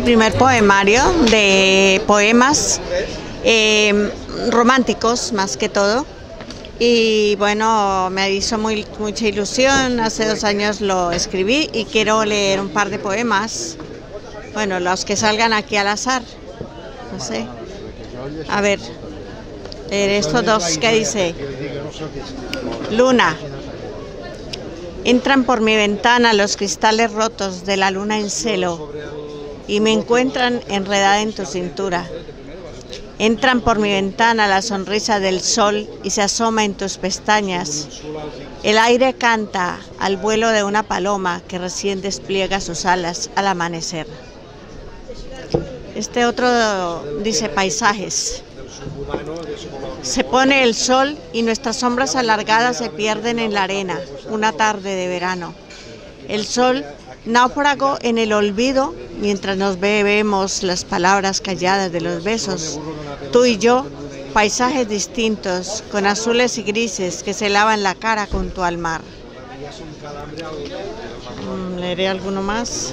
primer poemario de poemas románticos más que todo, y bueno, me hizo mucha ilusión. Hace 2 años lo escribí y quiero leer un par de poemas, bueno, los que salgan aquí al azar, no sé, a ver, estos 2 que dice: Luna. Entran por mi ventana los cristales rotos de la luna en celo y me encuentran enredada en tu cintura. Entran por mi ventana la sonrisa del sol y se asoma en tus pestañas. El aire canta al vuelo de una paloma que recién despliega sus alas al amanecer. Este otro dice: paisajes. Se pone el sol y nuestras sombras alargadas se pierden en la arena, una tarde de verano. El sol, náufrago en el olvido, mientras nos bebemos las palabras calladas de los besos. Tú y yo, paisajes distintos, con azules y grises que se lavan la cara junto al mar. Leeré alguno más.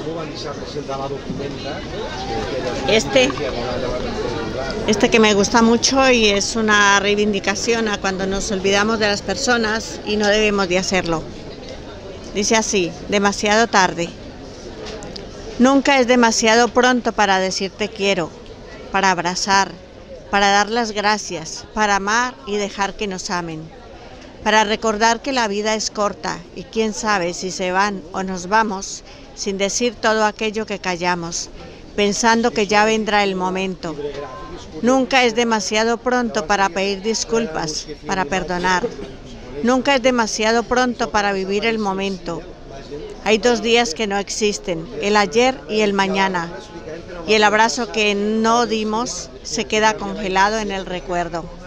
Este que me gusta mucho y es una reivindicación a cuando nos olvidamos de las personas y no debemos de hacerlo. Dice así: demasiado tarde. Nunca es demasiado pronto para decir te quiero, para abrazar, para dar las gracias, para amar y dejar que nos amen, para recordar que la vida es corta y quién sabe si se van o nos vamos sin decir todo aquello que callamos, pensando que ya vendrá el momento. Nunca es demasiado pronto para pedir disculpas, para perdonar. Nunca es demasiado pronto para vivir el momento. Hay 2 días que no existen, el ayer y el mañana, y el abrazo que no dimos se queda congelado en el recuerdo.